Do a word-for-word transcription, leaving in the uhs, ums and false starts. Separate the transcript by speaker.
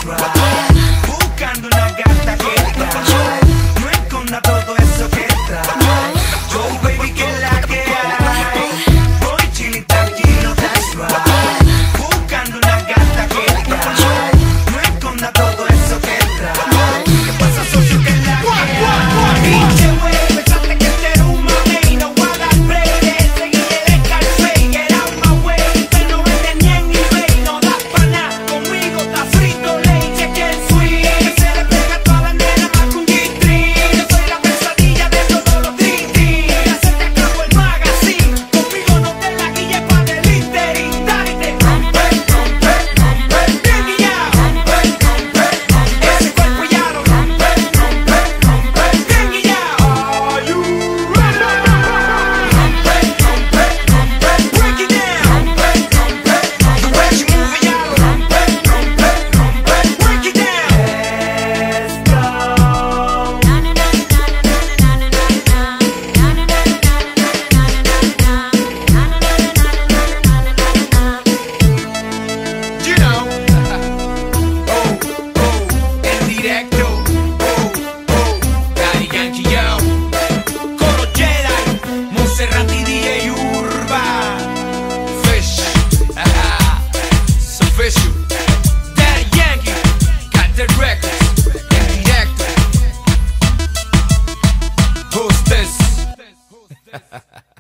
Speaker 1: that's right. Buscando una gata que trae, no esconda todo eso que trae. Yo, baby, que es la que hay. Voy chilling tranquilo, that's right. Buscando una gata que trae, no esconda todo eso que trae. ¿Qué pasa, socio, que es la que hay? Pinche wey, pensaste que este era un mamey. No voy a dar break de seguir el escarpey. Get out my way, usted no vende ni en eBay. No da pa' nada, conmigo está frito ley. Cheque el swing, que se le pega a todas las nenas más que un G-string. Yo soy la pesadilla de todos los dream-team. Ya se te acabó el magazine, conmigo no te la guilles pa' del interín. Dale, te rompe, rompe, rompe, bien guillao. Rompe, rompe, rompe, ese cuerpo ya lo rompe, rompe, rompe, bien guillao. Are you ready? Rompe, rompe, rompe, break it down. Rompe, rompe, rompe, the way you move it ya lo rompe, rompe, rompe, break it down. Let's go. You know, oh, oh, en directo, oh, oh, Daddy Yankee, yo, Coro Jedi, Monserrat y D J Urba, Fish, haha, it's official, Daddy Yankee, got the records, en directo, who's this?